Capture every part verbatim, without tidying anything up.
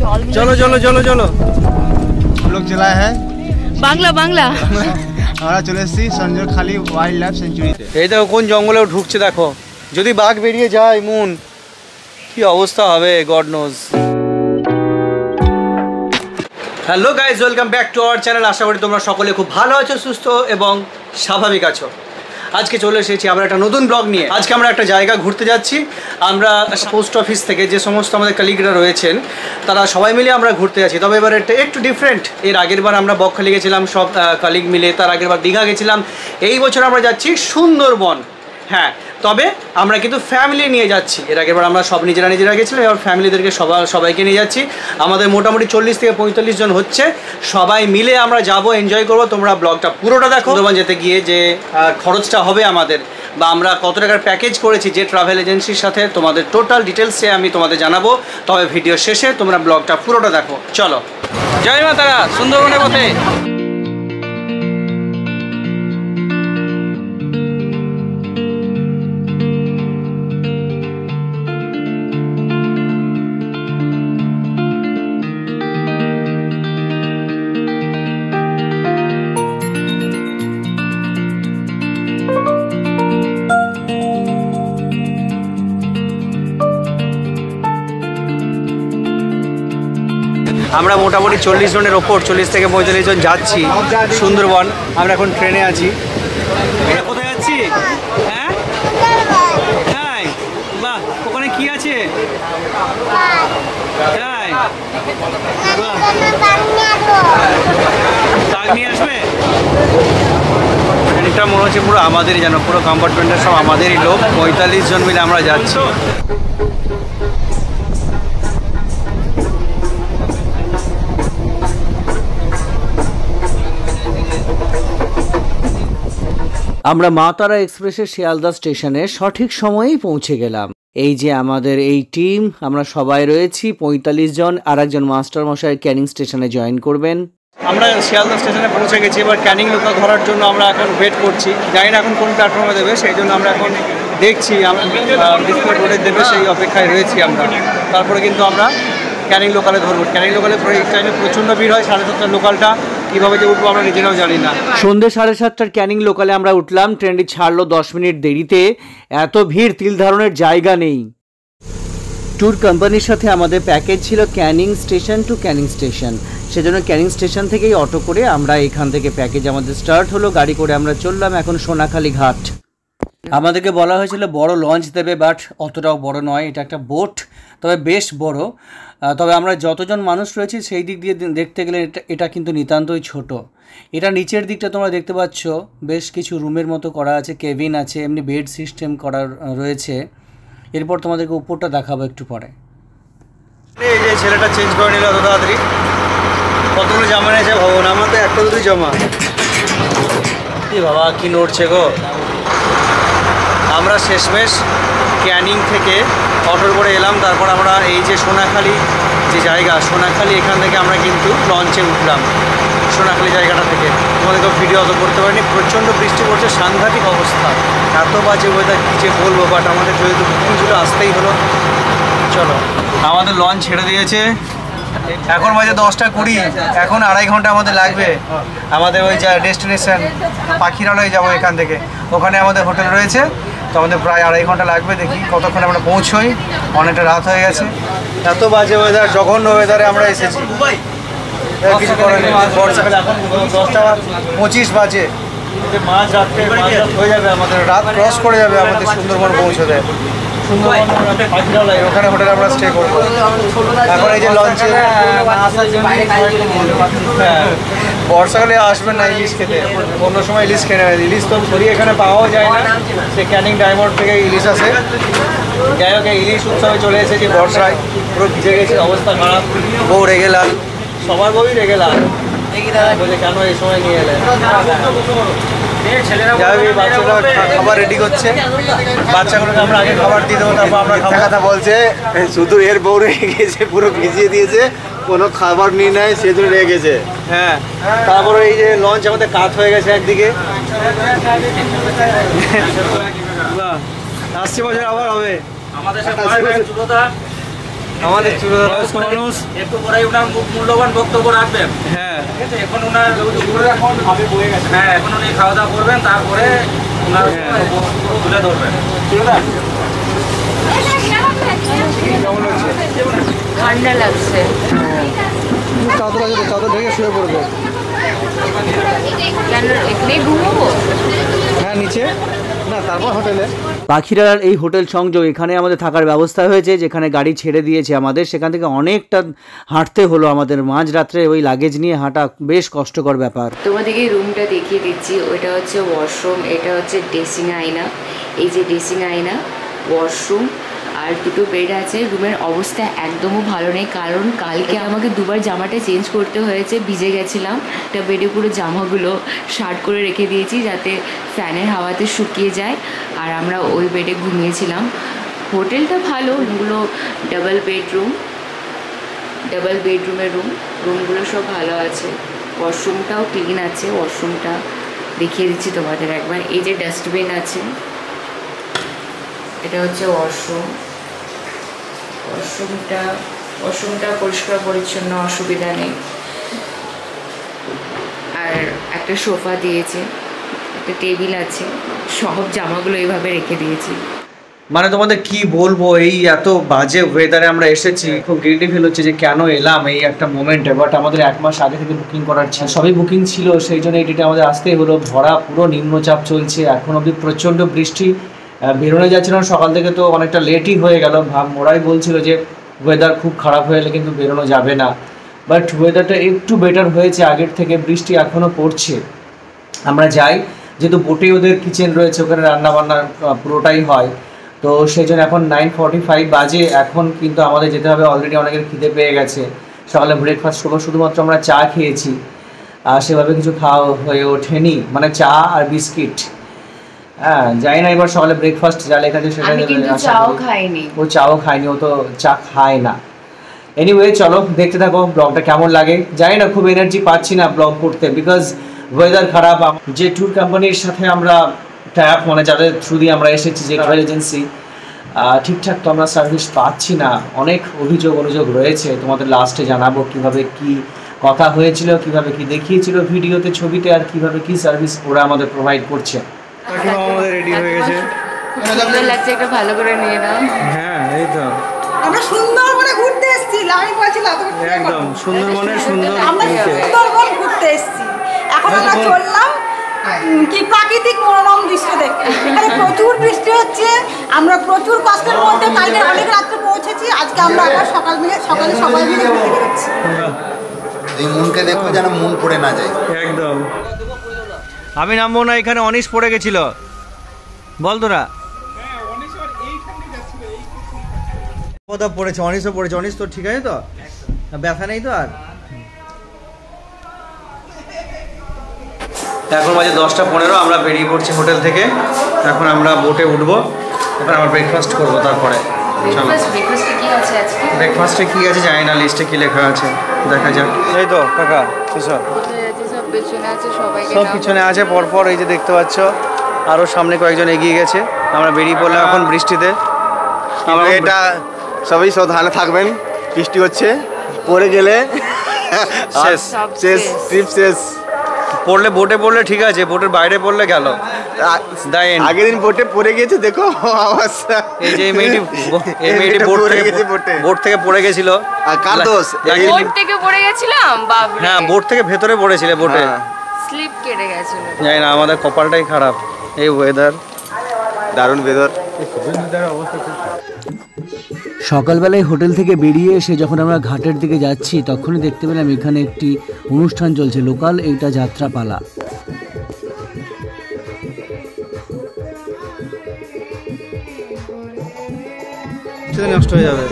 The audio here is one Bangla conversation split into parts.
चलो चलो चलो चलो हम लोग चला है বাংলা বাংলা আমরা চলে এসেছি সঞ্জয়খালী ওয়াইল্ড লাইফ সেঞ্চুরিতে। এই দেখো কোন জঙ্গলেও ঢুকছে দেখো, যদি বাঘ বেরিয়ে যায় মুন কি অবস্থা হবে god knows. Hello guys, welcome back to our channel. আশা করি তোমরা সকলে খুব ভালো আছো, সুস্থ এবং স্বাভাবিক আছো। আজকে চলে এসেছি আমরা একটা নতুন ব্লগ নিয়ে। আজকে আমরা একটা জায়গা ঘুরতে যাচ্ছি। আমরা পোস্ট অফিস থেকে যে সমস্ত আমাদের কালিগরা রয়েছেন তারা সবাই মিলে আমরা ঘুরতে যাচ্ছি। তবে এবার এটা একটু ডিফারেন্ট। এর আগের বার আমরা বকখালি গেছিলাম সব কালিগ মিলে, তার আগের বার দীঘা গেছিলাম। এই বছর আমরা যাচ্ছি সুন্দরবন। হ্যাঁ, তবে আমরা কিন্তু ফ্যামিলি নিয়ে যাচ্ছি। এর আগের বার আমরা সব নিজেরা নিজেরা গেছিলাম, এবার ফ্যামিলিদেরকে সবাই সবাইকে নিয়ে যাচ্ছি। আমাদের মোটামুটি চল্লিশ থেকে পঁয়তাল্লিশ জন হচ্ছে, সবাই মিলে আমরা যাব, এনজয় করব। তোমরা ব্লগটা পুরোটা দেখো। সুন্দরবন যেতে গিয়ে যে খরচটা হবে আমাদের, বা আমরা কত টাকার প্যাকেজ করেছি যে ট্রাভেল এজেন্সির সাথে, তোমাদের টোটাল ডিটেলসে আমি তোমাদের জানাবো। তবে ভিডিও শেষে তোমরা ব্লগটা পুরোটা দেখো। চলো, জয় মা তারা, সুন্দরবনের পথে। আমরা মোটামুটি চল্লিশ জনের ওপর, চল্লিশ থেকে পঁয়তাল্লিশ জন যাচ্ছি সুন্দরবন। আমরা এখন ট্রেনে আছি। কোথায় যাচ্ছি? হ্যাঁ, তাই বাহ, ওখানে কি আছে? তাই বাঘ নিয়ে আসবে। এটা মনে হচ্ছে পুরো আমাদেরই, যেন পুরো কম্পার্টমেন্টের সব আমাদেরই লোক। পঁয়তাল্লিশ জন মিলে আমরা যাচ্ছি। আমরা মা তারা এক্সপ্রেসের শিয়ালদা স্টেশনে সঠিক সময়েই পৌঁছে গেলাম। এই যে আমাদের এই টিম, আমরা সবাই রয়েছি পঁয়তাল্লিশ জন। আর একজন মাস্টার মশাই ক্যানিং স্টেশনে জয়েন করবেন। আমরা শিয়ালদা স্টেশনে পৌঁছে গেছি। এবার ক্যানিং লোকাল ধরার জন্য আমরা এখন ওয়েট করছি। জানি না এখন কোন প্ল্যাটফর্মে দেবে, সেই জন্য আমরা এখন দেখছি ডিসপ্লে বোর্ডে দেবে, সেই অপেক্ষায় রয়েছি আমরা। তারপরে কিন্তু আমরা ক্যানিং লোকালে ধরবো। ক্যানিং লোকালে এই টাইমে প্রচণ্ড ভিড় হয়। সাড়ে সাতটার লোকালটা কীভাবে যে উঠবো আমরা নিজেরাও জানি না। সন্ধ্যে সাড়ে সাতটার ক্যানিং লোকালে আমরা উঠলাম। ট্রেনটি ছাড়লো দশ মিনিট দেরিতে। এত ভিড়, তিল ধারণের জায়গা নেই। ট্যুর কোম্পানির সাথে আমাদের প্যাকেজ ছিল Canning station to Canning station. সেজন্য ক্যানিং স্টেশন থেকেই অটো করে আমরা এখান থেকে প্যাকেজ আমাদের স্টার্ট হলো। গাড়ি করে আমরা চললাম এখন সোনাখালী ঘাট। আমাদেরকে বলা হয়েছিল বড় লঞ্চ দেবে, বাট অতটাও বড় নয়। এটা একটা বোট, তবে বেশ বড়। তবে আমরা যতজন মানুষ রয়েছি সেই দিক দিয়ে দেখতে গেলে এটা এটা কিন্তু নিতান্তই ছোট। এটা নিচের দিকটা তোমরা দেখতে পাচ্ছ, বেশ কিছু রুমের মতো করা আছে, কেবিন আছে, এমনি বেড সিস্টেম করা রয়েছে। এরপর তোমাদেরকে উপরটা দেখাবো একটু পরে। এই যে ছেলেটা চেঞ্জ করে নিল এত তাড়াতাড়ি। কতগুলো জামা নিয়েছে ভবন, আমার তো একটা দুটোই জামা। কি বাবা, কি নড়ছে গো। আমরা শেষমেশ ক্যানিং থেকে অটোর করে এলাম। তারপর আমরা এই যে সোনাখালী যে জায়গা, সোনাখালী এখান থেকে আমরা কিন্তু লঞ্চে উঠলাম। সোনাখালী জায়গাটা থেকে তোমাদেরকেও ভিডিও অত করতে পারিনি, প্রচণ্ড বৃষ্টি পড়ছে, সাংঘাতিক অবস্থা, এত বাজে ওয়েদার কী যে বলবো। বাট আমাদের যেহেতু বুকিং ছিল আসতেই হলো। চলো, আমাদের লঞ্চ ছেড়ে দিয়েছে। এখন বাজে দশটা কুড়ি, এখন আড়াই ঘন্টা আমাদের লাগবে আমাদের ওই যা ডেস্টিনেশন পাখিরালয়ে যাবো এখান থেকে। ওখানে আমাদের হোটেল রয়েছে, তো আমাদের প্রায় আড়াই ঘন্টা লাগবে। দেখি কতক্ষণ আমরা পৌঁছোই, অনেকটা রাত হয়ে গেছে। এত বাজে ওয়েদার, জঘন্য ওয়েদারে আমরা এসেছি। কিছু করার নেই। বর্ষাকালে এখন দশটা পঁচিশ বাজে, মাঝ রাত্রে হয়ে যাবে, আমাদের রাত ক্রস করে যাবে আমাদের সুন্দরবন পৌঁছে দেয়। ওখানে হোটেলে আমরা স্টে করবো। এখন এই যে লঞ্চে বর্ষাকালে আসবেন না ইলিশ খেতে, অন্য সময় ইলিশ খেয়ে নেবেন। ইলিশ তো সরিয়ে এখানে পাওয়াও যায় না, সে ক্যানিং ডায়মন্ড থেকে ইলিশ আসে। যাই হোক, ইলিশ উৎসবে চলে এসেছি বর্ষায়, পুরো ভিজে গেছে, অবস্থা খারাপ। বউ রেগে লাল, সবার বউই রেগে লাল, বলে কেন এই সময় নিয়ে এলেন। বাচ্চারা খাবার রেডি করছে, বাচ্চাগুলোকে আমরা আগে খাবার দিয়ে দেবো, তারপর আমরা খাবার। কথা বলছে শুধু এর বউ রেগে গেছে, পুরো ভিজিয়ে দিয়েছে, কোনো খাবার নিয়ে নেয়, সেজন্য রেগে গেছে। হ্যাঁ, তারপরে এই যে লঞ্চ আমাদের কাত হয়ে গেছে একদিকে। আসছে বছর আবার হবে। আমাদের আমাদের বয়স্ক মানুষ একটু পরে ওনার মূল্যবান বক্তব্য রাখবেন। হ্যাঁ ঠিক আছে, এখন ওনার হ্যাঁ এখন উনি খাওয়া দাওয়া করবেন, তারপরে ওনার তুলে ধরবেন। ঠিক আছে, ঠান্ডা লাগছে, চাদর আছে, চাদর ঢেকে শুয়ে পড়বে। কেন এখানেই ঘুমবো? হ্যাঁ নিচে না, তারপর হোটেলে। পাখিরালার এই হোটেল সংযোগ, এখানে আমাদের থাকার ব্যবস্থা হয়েছে, যেখানে গাড়ি ছেড়ে দিয়েছে আমাদের, সেখান থেকে অনেকটা হাঁটতে হলো আমাদের। মাঝরাত্রে ওই লাগেজ নিয়ে হাঁটা বেশ কষ্টকর ব্যাপার। তোমাদেরকে রুমটা দেখিয়ে দিচ্ছি। ওইটা হচ্ছে ওয়াশরুম, এটা হচ্ছে ড্রেসিং আয়না। এই যে ড্রেসিং আয়না, ওয়াশরুম আর দুটো বেড আছে। রুমের অবস্থা একদমও ভালো নেই, কারণ কালকে আমাকে দুবার জামাটা চেঞ্জ করতে হয়েছে, ভিজে গেছিলাম। একটা বেডে পুরো জামাগুলো শার্ট করে রেখে দিয়েছি যাতে ফ্যানের হাওয়াতে শুকিয়ে যায়, আর আমরা ওই বেডে ঘুমিয়েছিলাম। হোটেলটা ভালো, রুমগুলো ডাবল বেডরুম, ডাবল বেডরুমের রুম, রুমগুলো সব ভালো আছে। ওয়াশরুমটাও ক্লিন আছে, ওয়াশরুমটা দেখিয়ে দিচ্ছি তোমাদের একবার। এই যে ডাস্টবিন আছে, এটা হচ্ছে ওয়াশরুম। ওয়াশরুমটা ওয়াশরুমটা পরিষ্কার পরিচ্ছন্ন, অসুবিধা নেই। আর একটা সোফা দিয়েছে, একটা টেবিল আছে, সব জামাগুলো এইভাবে রেখে দিয়েছি। মানে তোমাদের কি বলবো, এই এত বাজে ওয়েদারে আমরা এসেছি, খুব গিল্টি ফিল হচ্ছে যে কেন এলাম এই একটা মোমেন্টে। বাট আমাদের এক মাস আগে থেকে বুকিং করার ছিল, সবই বুকিং ছিল, সেই জন্য এই ডেটে আমাদের আসতেই হলো। ভরা পুরো নিম্নচাপ চলছে, এখন অবধি প্রচণ্ড বৃষ্টি, বেরোনো যাচ্ছিলাম সকাল থেকে, তো অনেকটা লেটই হয়ে গেল। ভাব ওরাই বলছিল যে ওয়েদার খুব খারাপ হয়ে গেলে কিন্তু বেরোনো যাবে না, বাট ওয়েদারটা একটু বেটার হয়েছে আগের থেকে। বৃষ্টি এখনও পড়ছে। আমরা যাই, যেহেতু বোটেই ওদের কিচেন রয়েছে, ওখানে রান্নাবান্না পুরোটাই হয়, তো সেই জন্য এখন নাইন ফর্টি ফাইভ বাজে। এখন কিন্তু আমাদের যেতে হবে, অলরেডি অনেকের খিদে পেয়ে গেছে। সকালে ব্রেকফাস্ট করবো, শুধুমাত্র আমরা চা খেয়েছি, আর সেভাবে কিছু খাওয়া হয়ে ওঠেনি, মানে চা আর বিস্কিট। হ্যাঁ জানি না এবার সকালে ব্রেকফাস্ট যা লেখা আছে সেটা, চাও খাইনি, ও চাও খায়নি, ও তো চা খায় না। এনিওয়ে চলো দেখতে থাকো ব্লগটা কেমন লাগে। জানি না, খুব এনার্জি পাচ্ছি না ব্লগ করতে, বিকজ ওয়েদার খারাপ। যে ট্যুর কোম্পানির সাথে আমরা ট্যাপ, মানে যাদের থ্রু দিয়ে আমরা এসেছি, যে ট্রাভেল এজেন্সি, ঠিকঠাক তো আমরা সার্ভিস পাচ্ছি না। অনেক অভিযোগ অনুযোগ রয়েছে, তোমাদের লাস্টে জানাবো কিভাবে কি কথা হয়েছিল, কিভাবে কি দেখিয়েছিল ভিডিওতে, ছবিতে, আর কিভাবে কি সার্ভিস ওরা আমাদের প্রোভাইড করছে। আমাদের রেডি হয়ে গেছে, সুন্দর লাগছে, একটা ভালো করে নিয়ে নাও। হ্যাঁ এই তো আমরা সুন্দরবনে ঘুরতে এসেছি, আমি বলছিলাম একদম সুন্দরবনে, সুন্দর আমরা সুন্দরবন ঘুরতে এসেছি। এখন আমরা চললাম কি প্রাকৃতিক মনোরম দৃশ্য দেখতে। এখানে প্রচুর বৃষ্টি হচ্ছে, আমরা প্রচুর কষ্টের মধ্যে কালকে অনেক রাত্রে পৌঁছেছি। আজকে আমরা আবার সকাল মিলে সকালে সবাই মিলে ঘুরতে বেরোচ্ছি। এই মনকে দেখো যেন মন পড়ে না যায়। একদম। আমি নামবো না, এখানে অনিশ পড়ে গেছিল, বল তোরা। কোথাও পড়েছে, অনিশও পড়েছে। অনিশ তো ঠিক আছে তো, ব্যথা নেই তো আর? এখন বাজে দশটা পনেরো, আমরা বেরিয়ে পড়ছি হোটেল থেকে। এখন আমরা বোটে উঠবো, এখন আমরা ব্রেকফাস্ট করবো। তারপরে ব্রেকফাস্টে কি আছে জানি না, লিস্টে কি লেখা আছে দেখা যাক। এই তো কাকা সব সব পিছনে আছে পরপর, এই যে দেখতে পাচ্ছ, আরও সামনে কয়েকজন এগিয়ে গেছে। আমরা বেরিয়ে পড়লাম এখন বৃষ্টিতে। এটা সবাই সাবধানে থাকবেন, বৃষ্টি হচ্ছে, পড়ে গেলে শেষ শেষ, ট্রিপ শেষ। পড়লে বোটে পড়লে ঠিক আছে, বোটের বাইরে পড়লে গেল। আগের দিন বোটে পড়ে গিয়েছে, দেখো অবস্থা। এই যে মেয়েটি, এই মেয়েটি বোট থেকে বোট থেকে পড়ে গেছিল। আর কার দোষ? বোট থেকে পড়ে গেছিলাম, বাবরে। হ্যাঁ বোট থেকে ভেতরে পড়েছিল, বোটে স্লিপ কেটে গেছিল। জানি না, আমাদের কপালটাই খারাপ। এই ওয়েদার, দারুণ ওয়েদার। সকালবেলায় হোটেল থেকে বেরিয়ে এসে যখন আমরা ঘাটের দিকে যাচ্ছি, তখনই দেখতে পেলাম এখানে একটি অনুষ্ঠান চলছে, লোকাল, এইটা যাত্রাপালা। নষ্ট হয়ে যাবে।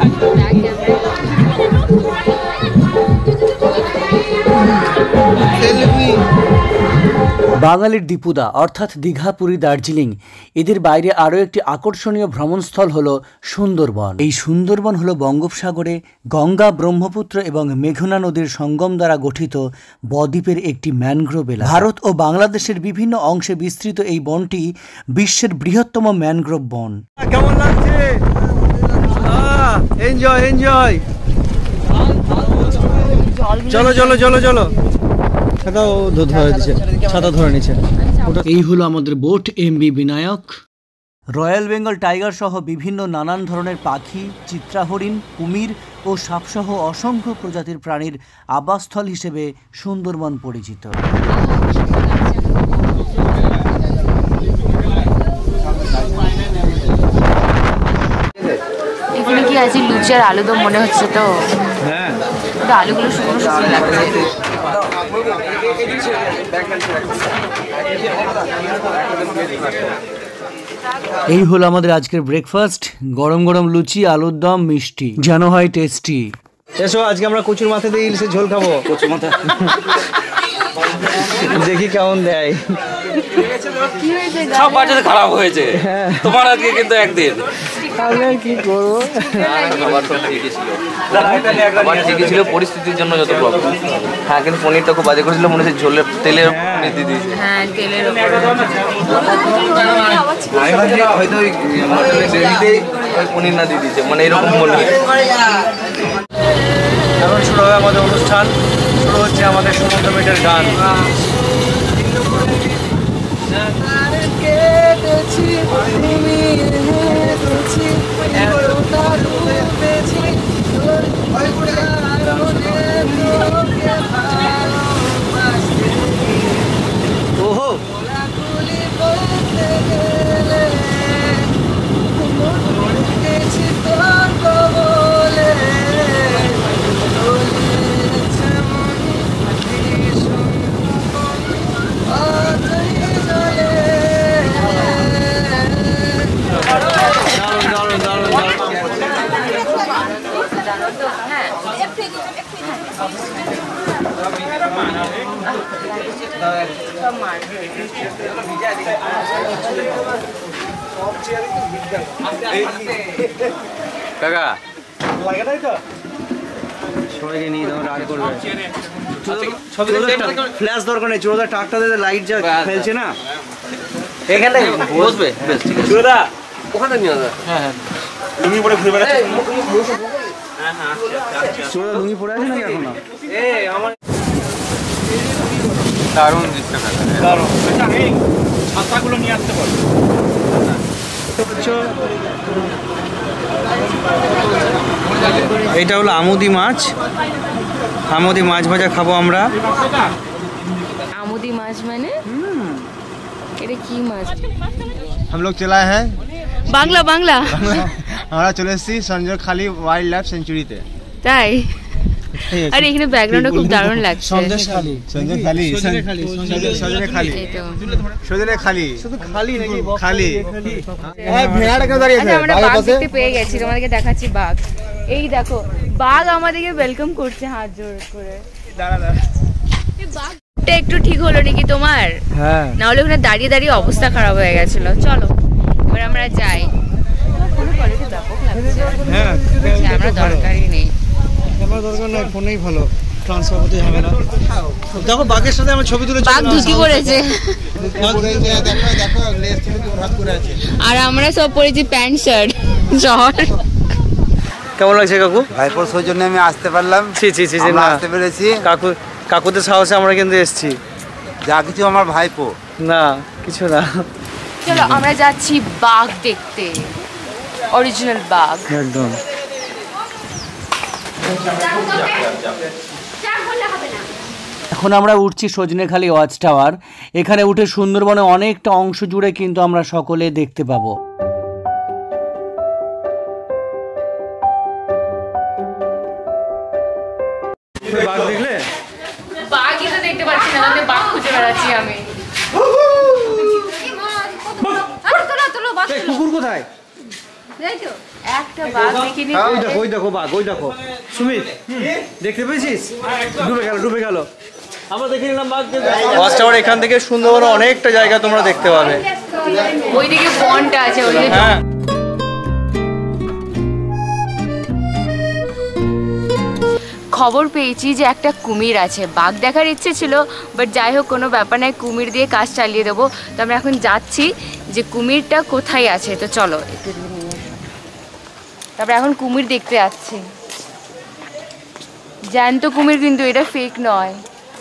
বাঙালির দীপুদা অর্থাৎ দীঘা, পুরী, দার্জিলিং, এদের বাইরে আরও একটি আকর্ষণীয় ভ্রমণস্থল হলো সুন্দরবন। এই সুন্দরবন হলো বঙ্গোপসাগরে গঙ্গা, ব্রহ্মপুত্র এবং মেঘনা নদীর সঙ্গম দ্বারা গঠিত বদ্বীপের একটি ম্যানগ্রোভ এলাকা। ভারত ও বাংলাদেশের বিভিন্ন অংশে বিস্তৃত এই বনটি বিশ্বের বৃহত্তম ম্যানগ্রোভ বন। কেমন লাগছে? Enjoy enjoy. চলো চলো চলো চলো। ছাতাও ধরে দিচ্ছে, ছাতা ধরে নিচ্ছে। এই হলো আমাদের boat MB Binayak. Royal Bengal tiger সহ বিভিন্ন নানান ধরনের পাখি, চিত্রাহরিণ, কুমির ও সাপসহ অসংখ্য প্রজাতির প্রাণীর আবাসস্থল হিসেবে সুন্দরবন পরিচিত। এখানে কি আছে? লুচি আর আলুদম মনে হচ্ছে তো। হ্যাঁ, আলুগুলো শুকনো শুকনো লাগছে। এই হলো আমাদের আজকের ব্রেকফাস্ট। গরম গরম লুচি, আলুর দম, মিষ্টি, যেন হয় টেস্টি। এসো আজকে আমরা কচুর মাথা দিয়ে ইলিশের ঝোল খাবো। কচুর মাথা দেখি কেমন দেয়। সব বাচ্চাদের খারাপ হয়েছে, তোমার আজকে কিন্তু একদিন আমি আর কি করবো। ঠিকই ছিল পরিস্থিতির জন্য যত প্রবলেম। হ্যাঁ, কিন্তু পনিরটা খুব বাজে করেছিল, মনে হচ্ছে ঝোলের তেলের পনির দিয়ে দিয়েছে। হ্যাঁ, তেলের হয়তো ওই গ্রেভিতেই ওই পনির না দিয়ে দিয়েছে, মানে এরকম মনে হয়। এখন শুরু হবে আমাদের অনুষ্ঠান, শুরু হচ্ছে আমাদের সমুদ্র মেটের গান। ওহো, কাকা সবাইকে নিয়ে তখন রাগ করবে। ফ্ল্যাশ দরকার নেই, চোরদা টাকটা দিয়ে লাইট যা ফেলছে না, এখানটাই বসবে। বেশ ঠিক আছে, ওখানে নিয়ে যাবে। হ্যাঁ হ্যাঁ, লুঙ্গি পরে ঘুরে বেড়াচ্ছে। চোরদা লুঙ্গি পরে আছে নাকি এখনো? দারুণ দৃশ্য কাকা, দারুণ। ছাতাগুলো নিয়ে আসতে পারো। এইটা হলো আমুদি মাছ, আমুদি মাছ ভাজা খাবো আমরা। আমুদি মাছ মানে এটা কি মাছ? हम लोग चला है বাংলা বাংলা আমরা চলে এসেছি সঞ্জয়খালি ওয়াইল্ড লাইফ সেঞ্চুরিতে। তাই? আরে এখানে ব্যাকগ্রাউন্ডটা খুব দারুণ লাগছে। সন্দেশখালি, সঞ্জয়খালি সজনেখালি, সজনেখালি এই তো। সজনেখালি শুধু খালি নাকি? খালি। হ্যাঁ, ভেড়াটা কেন দাঁড়িয়ে আচ্ছা, আছে আমরা বাঘ দেখতে পেয়ে গেছি, তোমাদেরকে দেখাচ্ছি বাঘ। এই দেখো, বাঘ আমাদেরকে ওয়েলকাম করছে হাত জোড় করে। দাঁড়া দাঁড়া। এই বাঘটা একটু ঠিক হলো নাকি তোমার? হ্যাঁ, না হলে ওখানে দাঁড়িয়ে দাঁড়িয়ে অবস্থা খারাপ হয়ে গেছিল। চলো এবার আমরা যাই। কোনো কোয়ালিটি ব্যাপক লাগছে। হ্যাঁ, আমরা দরকারই নেই। আমার দরকার নাই, ফোনেই ভালো ট্রান্সফার করতে হবে না। দেখো বাঘের সাথে আমার ছবি তুলে বাঘ ঢুকি পড়েছে দেখো লেজ থেকে হাত করে আছে। আর আমরা সব পরেছি প্যান্ট শার্ট। শহর কেমন লাগছে কাকু? ভাইপোর সৌজন্যে আমি আসতে পারলাম। ছি ছি ছি ছি, আমরা না আসতে পেরেছি। কাকু, কাকুদের সাহসে আমরা কিন্তু এসেছি। যা কিছু আমার ভাইপো। না কিছু না। চলো আমরা যাচ্ছি বাঘ দেখতে, অরিজিনাল বাঘ। একদম। এখন আমরা উঠছি সজনেখালি ওয়াচ টাওয়ার। এখানে উঠে সুন্দরবনে অনেকটা অংশ জুড়ে কিন্তু আমরা সকলে দেখতে পাবো। বাঘ দেখলে? বাঘই তো দেখতে পাচ্ছি না, তাহলে বাঘ খুঁজে বেড়াচ্ছি আমি। এই কুকুর কোথায়? একটা বাঘ দেখিনি। ওই দেখো, ওই দেখো বাঘ, ওই দেখো। সুমিত, দেখতে পেয়েছিস? ডুবে গেল, ডুবে গেল। আমরা দেখে নিলাম বাঘ। ওয়াচ টাওয়ার এখান থেকে সুন্দরবন অনেকটা জায়গা তোমরা দেখতে পাবে। ওইদিকে বনটা আছে, ওইদিকে। হ্যাঁ, খবর পেয়েছি যে একটা কুমির আছে। বাঘ দেখার ইচ্ছে ছিল, বাট যাই হোক কোনো ব্যাপার নাই, কুমির দিয়ে কাজ চালিয়ে দেবো। তো আমরা এখন যাচ্ছি যে কুমিরটা কোথায় আছে। তো চলো একটু তারপরে এখন কুমির দেখতে যাচ্ছি, জ্যান্ত কুমির কিন্তু, এটা ফেক নয়।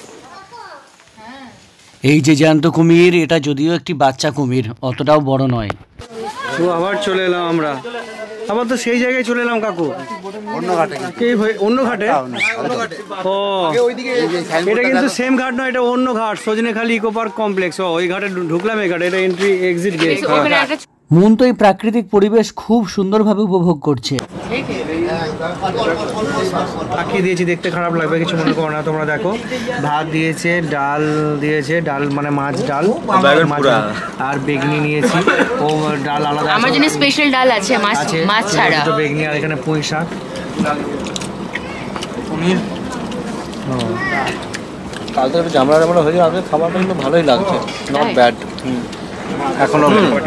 এই যে জ্যান্ত কুমির, এটা যদিও একটি বাচ্চা কুমির, অতটাও বড় নয়। তো আবার চলে এলাম আমরা, আবার তো সেই জায়গায় চলে এলাম কাকু, অন্য ঘাটে। অন্য ঘাটে? ও এটা কিন্তু সেম ঘাট নয়, এটা অন্য ঘাট, সজনেখালি ইকো পার্ক কমপ্লেক্স। ও ওই ঘাটে ঢুকলাম, এই ঘাটে, এটা এন্ট্রি এক্সিট গেট। মন তো এই প্রাকৃতিক পরিবেশ খুব সুন্দরভাবে উপভোগ করছে। পাখি দিয়েছি, দেখতে খারাপ লাগবে, কিছু মনে করো না। তোমরা দেখো, ভাত দিয়েছে, ডাল দিয়েছে, ডাল মানে মাছ ডাল, আর বেগনি নিয়েছি। ও ডাল আলাদা, আমার জন্য স্পেশাল ডাল আছে, মাছ মাছ ছাড়া, তো বেগনি, আর এখানে পুঁই শাক, পনির। কাল তো জামরা জামরা হয়ে যাবে, খাবারটা কিন্তু ভালোই লাগছে, নট ব্যাড। এখনো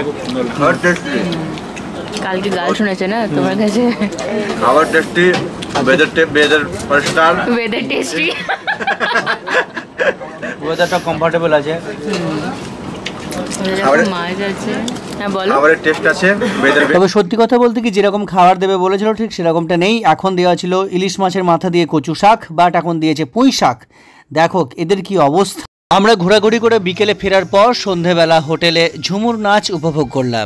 কালকে গাল শুনেছে না তোমার কাছে? খাবার টেস্টি, ওয়েদার ওয়েদার পরিষ্কার, ওয়েদার টেস্টি, ওয়েদারটা কমফোর্টেবল আছে, মাছ আছে। হ্যাঁ বলো। খাবারের টেস্ট আছে, ওয়েদার। তবে সত্যি কথা বলতে কি, যেরকম খাবার দেবে বলেছিল ঠিক সেরকমটা নেই। এখন দেওয়া ছিল ইলিশ মাছের মাথা দিয়ে কচু শাক, বাট এখন দিয়েছে পুঁই শাক। দেখো এদের কি অবস্থা। আমরা ঘোরাঘুরি করে বিকেলে ফেরার পর সন্ধেবেলা হোটেলে ঝুমুর নাচ উপভোগ করলাম।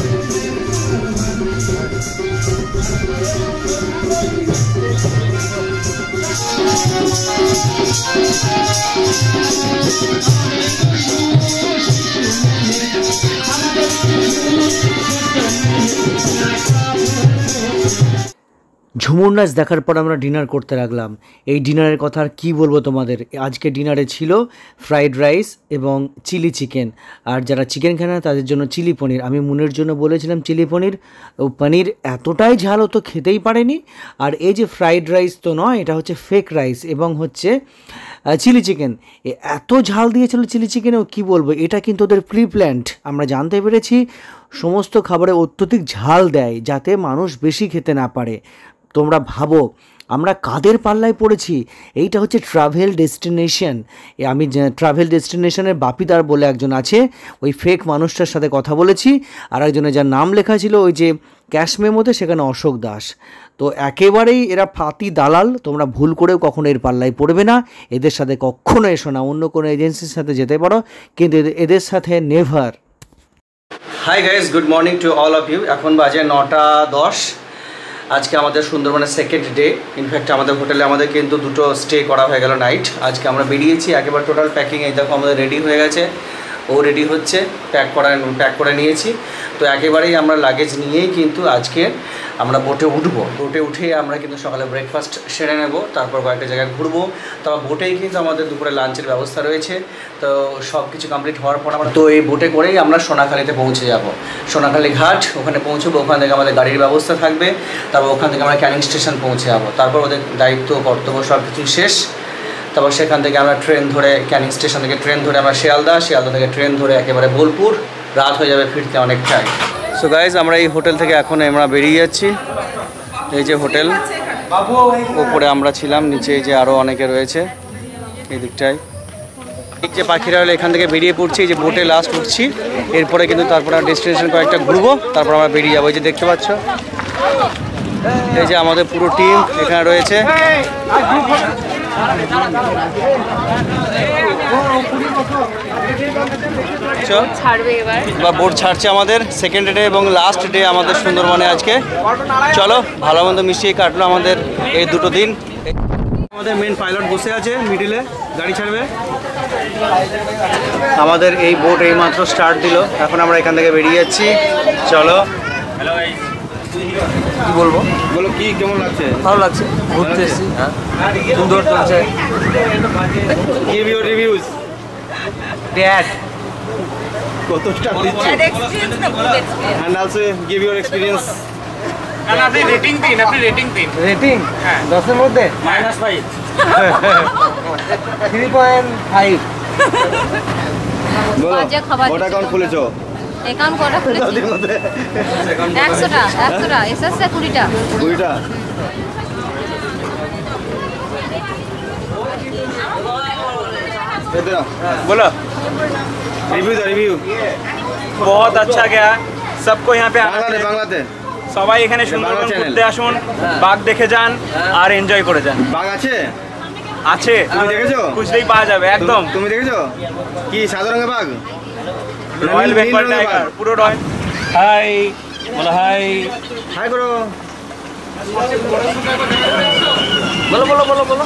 ঝুমুর নাচ দেখার পর আমরা ডিনার করতে লাগলাম। এই ডিনারের কথা আর কী বলবো তোমাদের। আজকে ডিনারে ছিল ফ্রাইড রাইস এবং চিলি চিকেন, আর যারা চিকেন খায় না তাদের জন্য চিলি পনির। আমি মুনের জন্য বলেছিলাম চিলি পনির, ও পনির এতটাই ঝাল ও তো খেতেই পারেনি। আর এই যে ফ্রাইড রাইস তো নয়, এটা হচ্ছে ফেক রাইস, এবং হচ্ছে চিলি চিকেন, এত ঝাল দিয়েছিল চিলি চিকেনেও কী বলবো। এটা কিন্তু ওদের প্রি প্ল্যান্ড, আমরা জানতে পেরেছি। সমস্ত খাবারে অত্যধিক ঝাল দেয় যাতে মানুষ বেশি খেতে না পারে। তোমরা ভাবো আমরা কাদের পাল্লায় পড়েছি। এইটা হচ্ছে ট্রাভেল ডেস্টিনেশন। আমি ট্রাভেল ডেস্টিনেশনের বাপিদার বলে একজন আছে, ওই ফেক মানুষটার সাথে কথা বলেছি। আর একজনের যার নাম লেখা ছিল ওই যে ক্যাশ মেমোতে, সেখানে অশোক দাস। তো একেবারেই এরা ফাতি দালাল, তোমরা ভুল করেও কখনো এর পাল্লায় পড়বে না। এদের সাথে কখনো এসো না। অন্য কোনো এজেন্সির সাথে যেতে পারো, কিন্তু এদের সাথে never. Hi guys, good morning to all of you. এখন বাজে নটা দশ। আজকে আমাদের সুন্দরবনের সেকেন্ড ডে। ইনফ্যাক্ট আমাদের হোটেলে আমাদের কিন্তু দুটো স্টে করা হয়ে গেল নাইট। আজকে আমরা বেরিয়েছি একেবারে টোটাল প্যাকিং। এই দেখো আমাদের রেডি হয়ে গেছে, ও রেডি হচ্ছে, প্যাক করা প্যাক করে নিয়েছি। তো একেবারেই আমরা লাগেজ নিয়েই কিন্তু আজকে আমরা বোটে উঠবো। বোটে উঠে আমরা কিন্তু সকালে ব্রেকফাস্ট সেরে নেব, তারপর কয়েকটা জায়গায় ঘুরবো। তারপর বোটেই কিন্তু আমাদের দুপুরে লাঞ্চের ব্যবস্থা রয়েছে। তো সব কিছু কমপ্লিট হওয়ার পর আমরা তো এই বোটে করেই আমরা সোনাখালীতে পৌঁছে যাব। সোনাখালী ঘাট, ওখানে পৌঁছবো। ওখান থেকে আমাদের গাড়ির ব্যবস্থা থাকবে। তারপর ওখান থেকে আমরা ক্যানিং স্টেশন পৌঁছে যাবো। তারপর ওদের দায়িত্ব কর্তব্য সব কিছুই শেষ। তারপর সেখান থেকে আমরা ট্রেন ধরে, ক্যানিং স্টেশন থেকে ট্রেন ধরে আমরা শিয়ালদা, শিয়ালদা থেকে ট্রেন ধরে একেবারে বোলপুর। রাত হয়ে যাবে ফিরতে অনেকটাই। সো গাইজ, আমরা এই হোটেল থেকে এখন আমরা বেরিয়ে যাচ্ছি। এই যে হোটেল, ওপরে আমরা ছিলাম, নিচে এই যে আরও অনেকে রয়েছে এই দিকটায়। এই যে পাখিরা হলে এখান থেকে বেরিয়ে পড়ছি, এই যে বোটে লাস্ট উঠছি। এরপরে কিন্তু তারপর আমরা ডেস্টিনেশন কয়েকটা ঘুরবো, তারপর আমরা বেরিয়ে যাবো। এই যে দেখতে পাচ্ছ, এই যে আমাদের পুরো টিম এখানে রয়েছে। বা বোট ছাড়ছে আমাদের সেকেন্ড ডে এবং লাস্ট ডে আমাদের সুন্দরবনে আজকে। চলো, ভালো মন্দ মিশিয়ে কাটলো আমাদের এই দুটো দিন। আমাদের মেন পাইলট বসে আছে মিডিলে, গাড়ি ছাড়বে। আমাদের এই বোট এইমাত্র স্টার্ট দিল, এখন আমরা এখান থেকে বেরিয়ে যাচ্ছি। চলো, কি বলবো বলো, কি কেমন লাগছে? ভালো লাগছে, ঘুরতে এসেছি, হ্যাঁ সুন্দর চলছে। Give your reviews. ড্যাড কত স্টার দিচ্ছে? And also give your experience. না আপনি রেটিং দিন, আপনি রেটিং দিন। রেটিং হ্যাঁ দশের মধ্যে minus five, three point five. বলো, কটা অ্যাকাউন্ট খুলেছো? অ্যাকাউন্ট কটা খুলেছি? একশোটা একশোটা এসএসএ কুড়িটা কুড়িটা। बोलो रिव्यू दो, रिव्यू। बहुत अच्छा गया सबको यहाँ पे आना बांग्लाते बांग्लाते সবাই এখানে সুন্দরবন ঘুরতে আসুন, বাঘ দেখে যান আর এনজয় করে যান। বাঘ আছে? আছে, তুমি দেখেছো? খুঁজলেই পাওয়া যাবে একদম। তুমি দেখেছো কি সাদা রঙের বাঘ? রয়্যাল বেঙ্গল টাইগার, পুরো রয়্যাল। হাই বলো, হাই হাই করো। বলো বলো বলো বলো।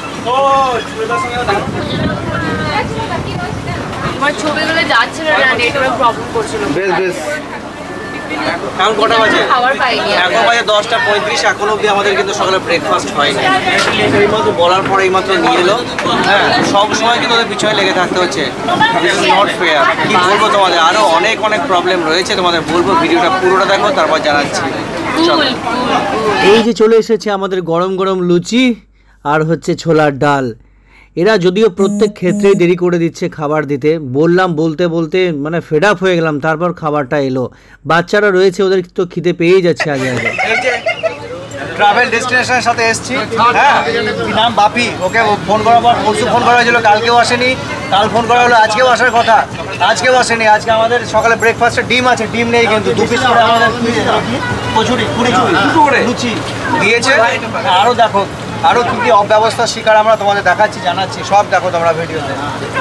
আমার ছবিগুলো যাচ্ছিল না, নেটওয়ার্ক প্রবলেম করছিল। বেশ বেশ। এখন কটা বাজে? খাবার পাইনি। এখন বাজে দশটা পঁয়ত্রিশ, এখন অবধি আমাদের কিন্তু সকালে ব্রেকফাস্ট হয়নি। এইমাত্র বলার পর এইমাত্র নিয়ে এলো। হ্যাঁ, সব সময় কিন্তু ওদের পিছনে লেগে থাকতে হচ্ছে। This is not fair. কি বলবো তোমাদের, আরও অনেক অনেক প্রবলেম রয়েছে, তোমাদের বলবো। ভিডিওটা পুরোটা দেখো, তারপর জানাচ্ছি। চলো। এই যে চলে এসেছে আমাদের গরম গরম লুচি আর হচ্ছে ছোলার ডাল। এরা যদিও প্রত্যেক ক্ষেত্রেই দেরি করে দিচ্ছে খাবার দিতে, বললাম বলতে বলতে মানে ফেড আপ হয়ে গেলাম, তারপর খাবারটা এলো। বাচ্চারা রয়েছে, ওদের তো খিদে পেয়েই যাচ্ছে আগে আগে। এই যে ট্রাভেল ডেস্টিনেশনের সাথে এসেছি, হ্যাঁ, কি নাম বাপি, ওকে ফোন করার পর পরশু ফোন করা হয়েছিল, কালকেও আসেনি, কাল ফোন করা হলো, আজকেও আসার কথা, আজকেও আসেনি। আজকে আমাদের সকালে ব্রেকফাস্টে ডিম আছে, ডিম নেই কিন্তু দু পিস করে আমাদের কচুরি কুড়ি করে লুচি দিয়েছে। আরও দেখো, আরও কী কী অব্যবস্থার শিকার আমরা তোমাদের দেখাচ্ছি, জানাচ্ছি, সব দেখো তোমরা ভিডিওতে।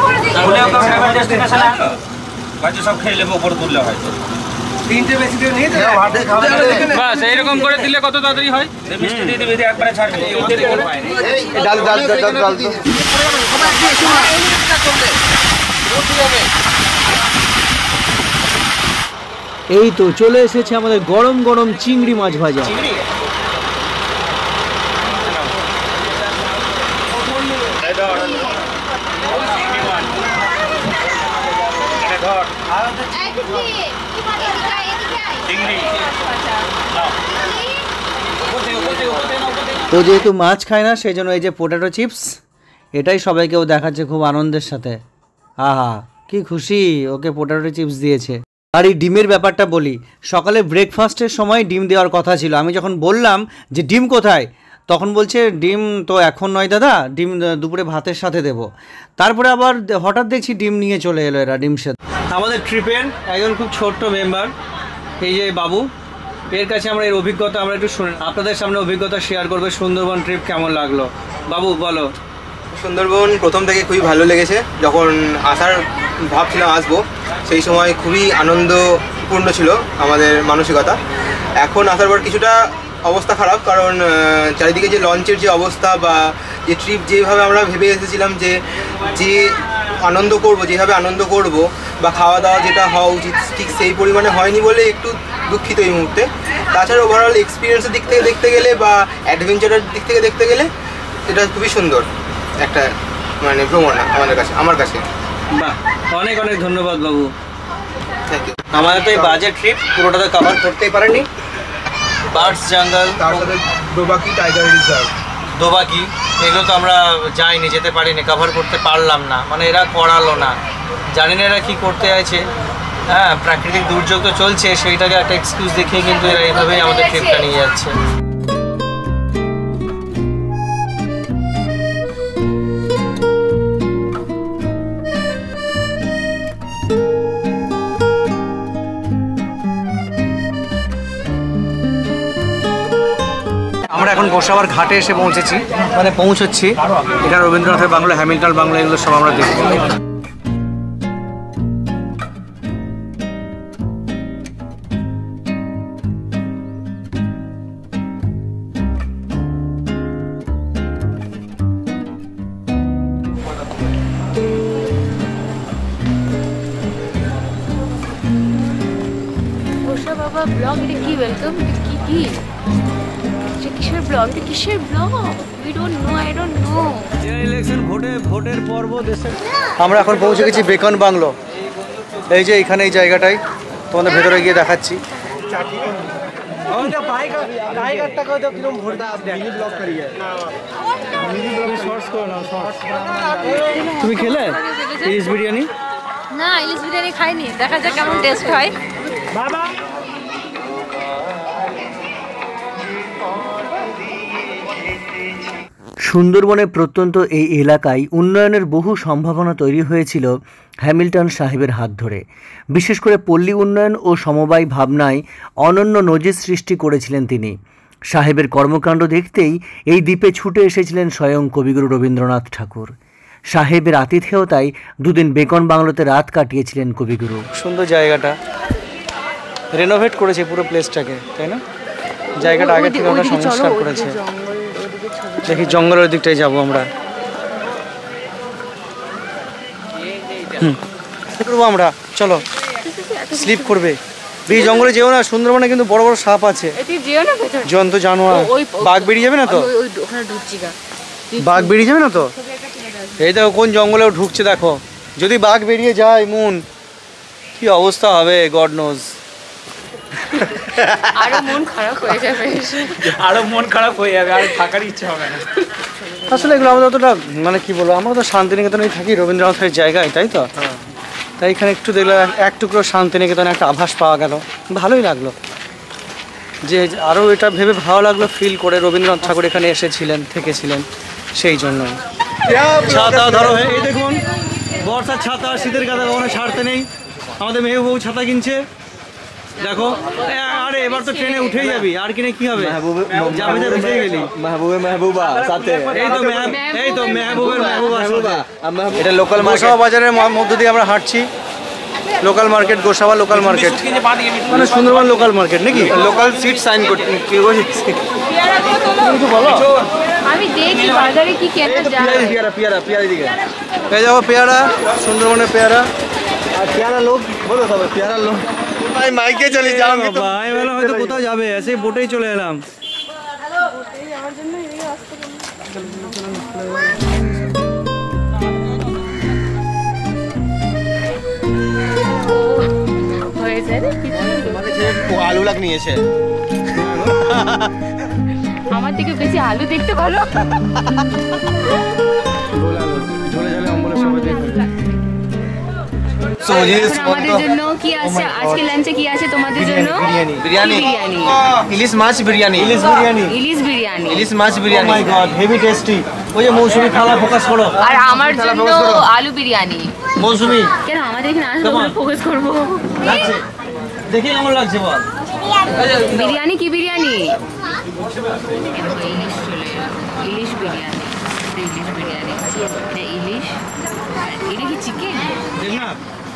সব খেয়ে নেবো, উপরে তুললে হয়। তিনটে বেশি দিয়ে নিয়ে বাস এইরকম করে দিলে কত তাড়াতাড়ি হয়। মিষ্টি দিয়ে দিবি, একবারে ছাড়বি। ডাল ডাল ডাল ডাল তো এই তো চলে এসেছে আমাদের গরম গরম চিংড়ি মাছ ভাজা। ও যেহেতু মাছ খায় না, সেই জন্য এই যে পোটাটো চিপস, এটাই সবাইকেও দেখাচ্ছে খুব আনন্দের সাথে। আহা কি খুশি, ওকে পোটাটো চিপস দিয়েছে। আর এই ডিমের ব্যাপারটা বলি, সকালে ব্রেকফাস্টের সময় ডিম দেওয়ার কথা ছিল। আমি যখন বললাম যে ডিম কোথায়, তখন বলছে ডিম তো এখন নয় দাদা, ডিম দুপুরে ভাতের সাথে দেবো। তারপরে আবার হঠাৎ দেখছি ডিম নিয়ে চলে এলো এরা, ডিম সেদ্ধ। আমাদের ট্রিপের একজন খুব ছোট্ট মেম্বার, এই যে বাবু, এর কাছে আমরা এর অভিজ্ঞতা আমরা একটু শুনে আপনাদের সামনে অভিজ্ঞতা শেয়ার করবে। সুন্দরবন ট্রিপ কেমন লাগলো বাবু বলো। সুন্দরবন প্রথম থেকে খুবই ভালো লেগেছে। যখন আসার ভাবছিলাম আসবো, সেই সময় খুবই আনন্দপূর্ণ ছিল আমাদের মানসিকতা। এখন আসার পর কিছুটা অবস্থা খারাপ, কারণ চারিদিকে যে লঞ্চের যে অবস্থা বা যে ট্রিপ যেভাবে আমরা ভেবে এসেছিলাম যে যে আনন্দ করব, যেভাবে আনন্দ করব বা খাওয়া দাওয়া যেটা হওয়া উচিত ঠিক সেই পরিমাণে হয়নি বলে একটু দুঃখিত এই মুহূর্তে। তাছাড়া ওভারঅল এক্সপিরিয়েন্সের দিক থেকে দেখতে গেলে বা অ্যাডভেঞ্চারের দিক থেকে দেখতে গেলে এটা খুবই সুন্দর একটা মানে ভ্রমণ আমাদের কাছে, আমার কাছে। বাহ, অনেক অনেক ধন্যবাদ বাবু। Thank you. আমাদের তো এই বাজেট ট্রিপ পুরোটাতে কভার করতেই পারেনি। বার্ডস জঙ্গল, তার সাথে দোবাকি টাইগার রিজার্ভ, দোবাকি, এগুলো তো আমরা যাইনি, যেতে পারিনি, কভার করতে পারলাম না, মানে এরা করালো না। জানি না এরা কী করতে চাইছে। হ্যাঁ, প্রাকৃতিক দুর্যোগ তো চলছে, সেইটাকে একটা এক্সকিউজ দেখিয়ে কিন্তু এরা এইভাবেই আমাদের ট্রিপটা নিয়ে যাচ্ছে। আমরা এখন গোসাবার ঘাটে এসে পৌঁছেছি, মানে পৌঁছচ্ছি। এটা রবীন্দ্রনাথের বাংলা, হ্যামিল্টন বাংলা, এগুলো সব আমরা দেখব। গোসা বাবা ব্লগ, এটা কি ওয়েলকাম, কি কি কিসের ব্লগ, এটা কিসের blog, we don't know, I don't know. Election ভোটে ভোটের পর্ব দেশের। আমরা এখন পৌঁছে গেছি বেকন বাংলো। এই যে এইখানে এই জায়গাটায় তোমাদের ভেতরে গিয়ে দেখাচ্ছি। তুমি খেলে ইলিশ বিরিয়ানি? না, ইলিশ বিরিয়ানি খাইনি, দেখা যাক কেমন টেস্ট হয়। বাবা সুন্দরবনের প্রত্যন্ত এই এলাকায় উন্নয়নের বহু সম্ভাবনা তৈরি হয়েছিল হ্যামিল্টন সাহেবের হাত ধরে। বিশেষ করে পল্লী উন্নয়ন ও সমবায় ভাবনায় অনন্য নজির সৃষ্টি করেছিলেন তিনি। সাহেবের কর্মকাণ্ড দেখতেই এই দ্বীপে ছুটে এসেছিলেন স্বয়ং কবিগুরু রবীন্দ্রনাথ ঠাকুর। সাহেবের আতিথেয়তায় দুদিন বেকন বাংলোতে রাত কাটিয়েছিলেন কবিগুরু। সুন্দর জায়গাটা, রেনোভেট করেছে পুরো প্লেসটাকে, তাই না? জায়গাটা আগে থেকে ওরা সংস্কার করেছে। দেখি জঙ্গলের দিকটাই যাবো আমরা। হুম করবো আমরা, চলো। স্লিপ করবে, এই জঙ্গলে যেও না, সুন্দরবনে কিন্তু বড় বড় সাপ আছে, জন্তু জানোয়ার। বাঘ বেরিয়ে যাবে না তো? বাঘ বেরিয়ে যাবে না তো? এই দেখো কোন জঙ্গলেও ঢুকছে, দেখো। যদি বাঘ বেরিয়ে যায় মুন, কি অবস্থা হবে গড নোজ। আরো মন খারাপ হয়ে যাবে, আরো মন খারাপ হয়ে যাবে, আর থাকার ইচ্ছা হবে না। আসলে এগুলো আমাদের অতটা মানে কি বলবো, আমরা তো শান্তিনিকেতনেই থাকি, রবীন্দ্রনাথের জায়গায়, তাই তো? তাই এখানে একটু দেখলাম এক টুকরো শান্তিনিকেতনে একটা আভাস পাওয়া গেল, ভালোই লাগলো। যে আরও এটা ভেবে ভালো লাগলো ফিল করে, রবীন্দ্রনাথ ঠাকুর এখানে এসেছিলেন, থেকেছিলেন, সেই জন্যই। ছাতা ধরো, এই দেখুন বর্ষার ছাতা, শীতের কাদা কখনো ছাড়তে নেই। আমাদের মেহবুব ছাতা কিনছে, দেখো। আরে এবার তো ট্রেনে উঠেই যাবি, আর কিনে কি হবে, যাবে যা উঠে গেলি। মেহবুবে মেহবুবা সাথে, এই তো এই তো মেহবুবের মেহবুবা। এটা লোকাল গোসাবা বাজারের মধ্য দিয়ে আমরা হাঁটছি। Local market, Gosaba local market, মানে সুন্দরবন লোকাল মার্কেট নাকি? লোকাল সিট সাইন করতে কি বলছিস? বলো, আমি দেখি বাজারে কি কেনা যায়। পেয়ারা পেয়ারা পেয়ারা দিকে পেয়ে যাবো পেয়ারা, সুন্দরবনের পেয়ারা। আর পেয়ারা লোক বলো তবে পেয়ারা লোক ভাই মাইকে চলে যাও। ভাই বলো হয়তো কোথাও যাবে, এসে বোটেই চলে এলাম। হয়ে যায় রে, আলু লাগ নিয়েছে, আমার থেকে বেশি আলু দেখতে ভালো। ঝোলে ঝোলে অম্বলে সবাই দেখবে। আমাদের জন্য কি আছে আজকে লাঞ্চে, কি আছে তোমাদের জন্য? বিরিয়ানি বিরিয়ানি বিরিয়ানি, ইলিশ মাছ বিরিয়ানি, ইলিশ বিরিয়ানি, ইলিশ বিরিয়ানি, ইলিশ মাছ ও biryani. My god, heavy tasty. ওই যে মৌসুমি খালা, ফোকাস করো। আর আমার জন্য আলু বিরিয়ানি। মৌসুমি কেন আমাদের এখানে আসলে ফোকাস করবো? লাগছে, দেখি কেমন লাগছে বল। বিরিয়ানি কি বিরিয়ানি? ইলিশ চলে এলো, ইলিশ বিরিয়ানি, ইলিশ বিরিয়ানি, এটা ইলিশ, এটা কি চিকেন? দেখ না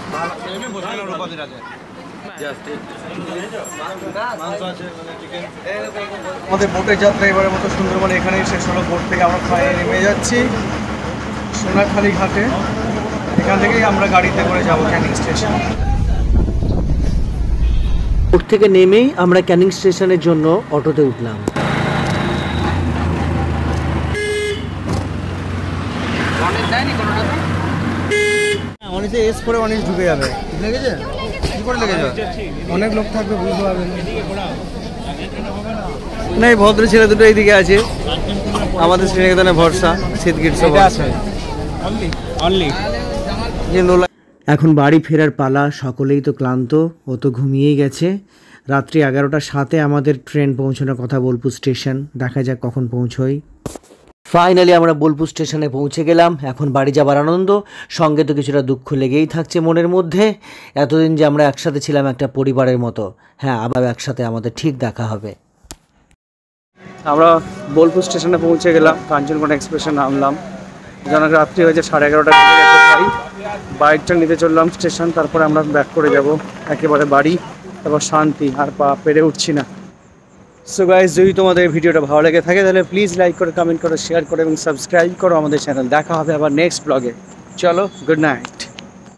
আমাদের বোটের যাত্রা এবারের মতো সুন্দরবনে এখানেই শেষ হলো। বোট থেকে আমরা প্রায় নেমে যাচ্ছি সোনাখালি ঘাটে। এখান থেকেই আমরা গাড়িতে করে যাবো ক্যানিং স্টেশন। বোট থেকে নেমেই আমরা ক্যানিং স্টেশনের জন্য অটোতে উঠলাম। অনেকে এস করে অনেক ঢুকে যাবে, লেগেছে কি করে লেগে যাবে, অনেক লোক থাকবে, বুঝতে পারবেন না। এই ভদ্র ছেলে দুটো এইদিকে আছে, আমাদের শ্রীনিকেতনে ভরসা, শীতগীর সব আছে। এখন বাড়ি ফেরার পালা, সকলেই তো ক্লান্ত, ও তো ঘুমিয়েই গেছে। রাত্রি এগারোটার সাথে আমাদের ট্রেন পৌঁছানোর কথা বোলপুর স্টেশন, দেখা যাক কখন পৌঁছই। ফাইনালি আমরা বোলপুর স্টেশনে পৌঁছে গেলাম। এখন বাড়ি যাবার আনন্দ, সঙ্গে তো কিছুটা দুঃখ লেগেই থাকছে মনের মধ্যে। এতদিন যে আমরা একসাথে ছিলাম একটা পরিবারের মতো, হ্যাঁ আবার একসাথে আমাদের ঠিক দেখা হবে। আমরা বোলপুর স্টেশনে পৌঁছে গেলাম, কাঞ্চনকোনা এক্সপ্রেসে নামলাম। যেন রাত্রি হয়েছে সাড়ে এগারোটা বেজে গেছে ভাই। বাইকটা নিতে চললাম স্টেশন, তারপরে আমরা ব্যাক করে যাব একেবারে বাড়ি। তারপর শান্তি, আর পা পেরে উঠছি না। সো গাইস, যদি তোমাদের ভিডিওটা ভালো লেগে থাকে তাহলে প্লিজ লাইক করো, কমেন্ট করো, শেয়ার করো এবং সাবস্ক্রাইব করো আমাদের চ্যানেল। দেখা হবে আবার নেক্সট ব্লগে। চলো, গুড নাইট।